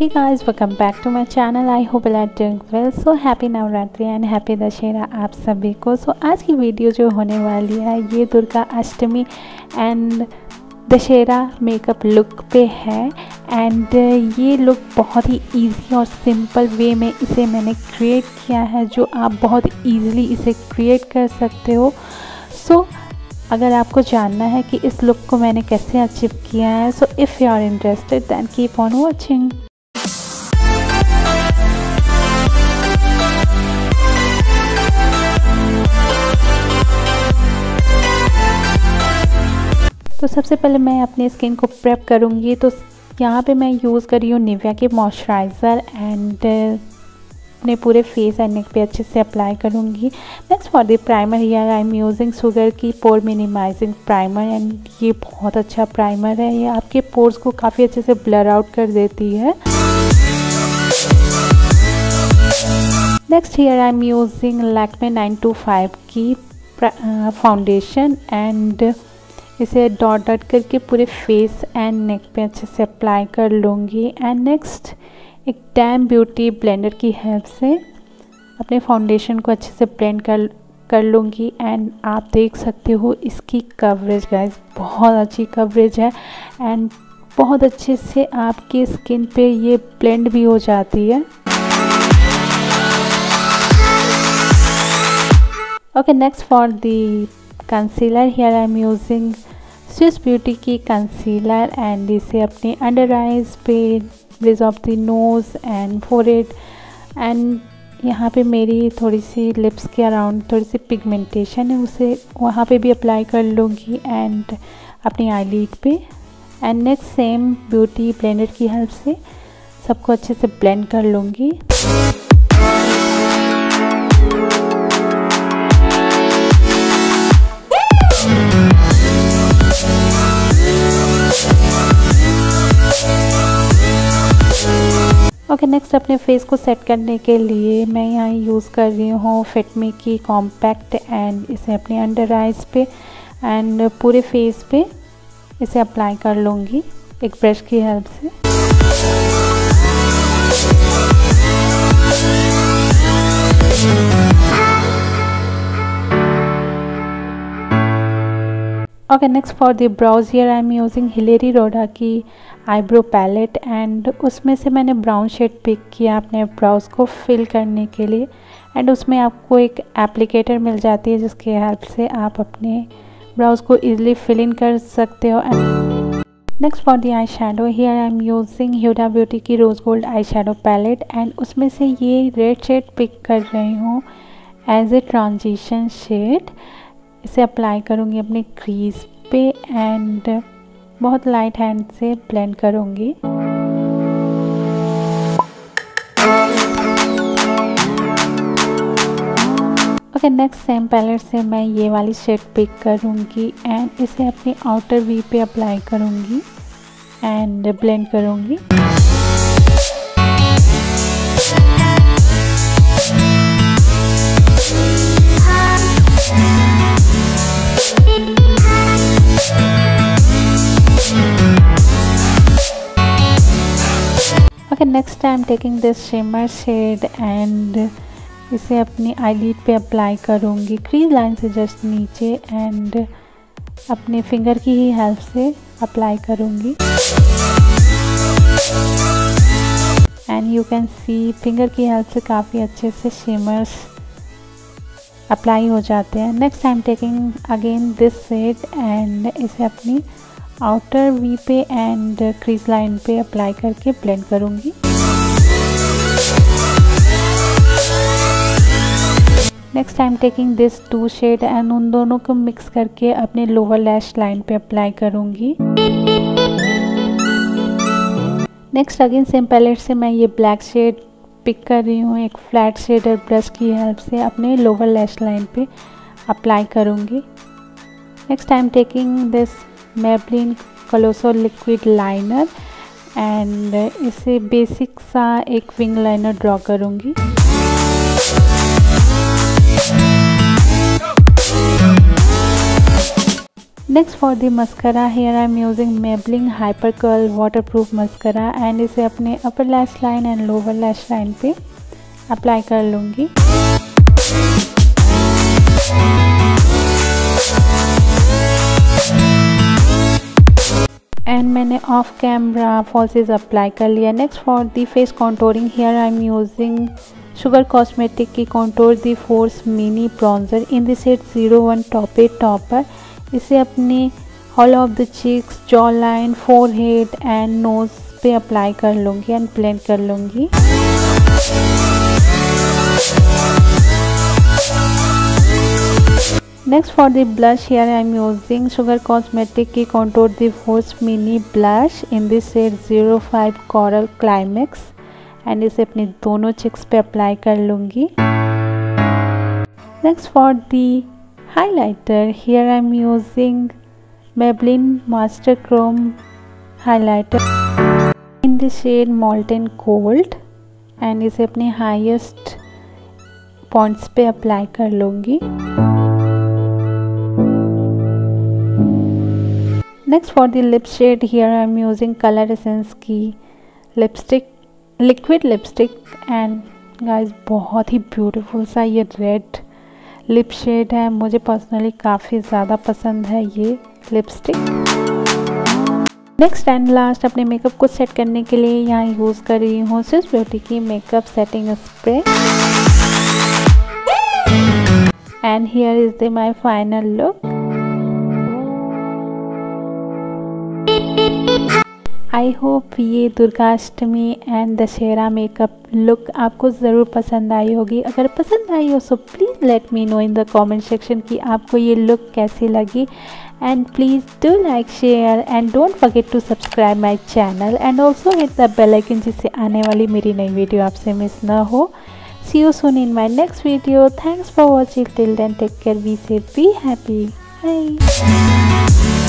Hey guys, welcome back to my channel. I hope you are doing well. So happy Navratri and happy Dussehra आप सभी को। आज की video जो होने वाली है ये Durga Ashtami and Dussehra makeup look पे है। एंड ये लुक बहुत ही इजी और सिंपल वे में इसे मैंने क्रिएट किया है, जो आप बहुत इजीली इसे क्रिएट कर सकते हो। अगर आपको जानना है कि इस लुक को मैंने कैसे अचीव किया है, so if you are interested then keep on watching. तो सबसे पहले मैं अपनी स्किन को प्रेप करूँगी। तो यहाँ पे मैं यूज़ कर रही हूँ निविया के मॉइस्चराइज़र एंड अपने पूरे फेस एंड नेक पे अच्छे से अप्लाई करूँगी। Next for the primer here I am using sugar की पोर मिनिमाइजिंग प्राइमर एंड ये बहुत अच्छा प्राइमर है। ये आपके पोर्स को काफ़ी अच्छे से ब्लर आउट कर देती है। Next here I am using Lakme 925 की फाउंडेशन एंड इसे डॉट डॉट करके पूरे फेस एंड नेक पे अच्छे से अप्लाई कर लूँगी। एंड नेक्स्ट एक डैम ब्यूटी ब्लेंडर की हेल्प से अपने फाउंडेशन को अच्छे से ब्लेंड कर लूँगी। एंड आप देख सकते हो इसकी कवरेज गाइस, बहुत अच्छी कवरेज है एंड बहुत अच्छे से आपकी स्किन पे ये ब्लेंड भी हो जाती है। Okay, next for the concealer here I am using Swiss beauty की कंसीलर एंड इसे अपने अंडर आइज पे, bridge of the nose and forehead and यहाँ पे मेरी थोड़ी सी लिप्स के अराउंड थोड़ी सी पिगमेंटेशन है, उसे वहाँ पे भी अप्लाई कर लूँगी एंड अपनी आईलिड पे। And next same beauty blender की हेल्प से सबको अच्छे से ब्लेंड कर लूँगी। ओके, नेक्स्ट अपने फेस को सेट करने के लिए मैं यहाँ यूज़ कर रही हूँ फिटमी की कॉम्पैक्ट एंड इसे अपने अंडर आइज पे एंड पूरे फेस पे इसे अप्लाई कर लूँगी एक ब्रश की हेल्प से। Okay, next for the brows here I am using Hillary Rhoda की आईब्रो पैलेट एंड उसमें से मैंने ब्राउन शेड पिक किया अपने ब्राउज को फिल करने के लिए। एंड उसमें आपको एक एप्लीकेटर मिल जाती है जिसके हेल्प से आप अपने ब्राउज को इजीली फिल इन कर सकते हो। Next for the eyeshadow here I am using Huda beauty की rose gold eyeshadow palette and उसमें से ये रेड शेड पिक कर रही हूँ एज ए ट्रांजिशन शेड। इसे अप्लाई करूँगी अपने क्रीज पे एंड बहुत लाइट हैंड से ब्लेंड करूँगी। ओके, नेक्स्ट सेम पैलेट से मैं ये वाली शेड पिक करूँगी एंड इसे अपनी आउटर वी पे अप्लाई करूँगी एंड ब्लेंड करूँगी। Okay, next I am taking this shimmer shade and इसे अपनी आईलिड पे अप्लाई करूँगी क्रीज लाइन से जस्ट नीचे एंड अपने फिंगर की ही हेल्प से अप्लाई करूँगी। And you can see finger की हेल्प से काफ़ी अच्छे से शिमर्स अप्लाई हो जाते हैं। Next I am taking again this shade and इसे अपनी आउटर वी पे एंड क्रीज लाइन पे अप्लाई करके ब्लेंड करूँगी। Next I am taking this two shade and उन दोनों को मिक्स करके अपने लोअर लैश लाइन पे अप्लाई करूँगी। नेक्स्ट अगेन सेम पैलेट से मैं ये ब्लैक शेड पिक कर रही हूँ एक फ्लैट शेडर ब्रश की हेल्प से अपने लोअर लैश लाइन पे अप्लाई करूँगी। Next I am taking this Maybelline Colossal liquid liner and इसे बेसिक सा एक विंग लाइनर ड्रॉ करूँगी। Next for the mascara, here I am using Maybelline hyper curl waterproof mascara and इसे अपने upper lash line and lower lash line पे apply कर लूँगी। And मैंने ऑफ कैमरा फॉल्सेस अप्लाई कर लिया। Next for the face contouring, here I am using sugar cosmetic की contour de force mini bronzer in the shade 01 topper. इसे अपने hollow of the cheeks, jaw line, forehead and nose पे apply कर लूँगी and blend कर लूँगी। Next for the blush, here I am using sugar cosmetic की contour de force mini blush in this shade 05 coral climax and इसे अपनी दोनों cheeks पे अप्लाई कर लूँगी। Next for the highlighter, here I am using Maybelline master chrome highlighter in the shade molten gold and इसे अपने highest points पे apply कर लूँगी। Next for the lip shade, here I am using colour essence की lipstick, liquid lipstick and guys बहुत ही beautiful सा ये रेड लिप शेड है। मुझे पर्सनली काफ़ी ज़्यादा पसंद है ये लिपस्टिक। नेक्स्ट एंड लास्ट अपने मेकअप को सेट करने के लिए यहाँ यूज़ कर रही हूँ स्विस ब्यूटी की makeup setting spray and here is the my final look. I hope ये Durgashtami and Dussehra makeup look आपको ज़रूर पसंद आई होगी। अगर पसंद आई हो so please let me know in the comment section कि आपको ये लुक कैसी लगी and please do like, share and don't forget to subscribe my channel and also hit the bell icon जिससे आने वाली मेरी नई वीडियो आपसे मिस ना हो। See you soon in my next video. Thanks for watching till then, take care, be safe, be happy, bye.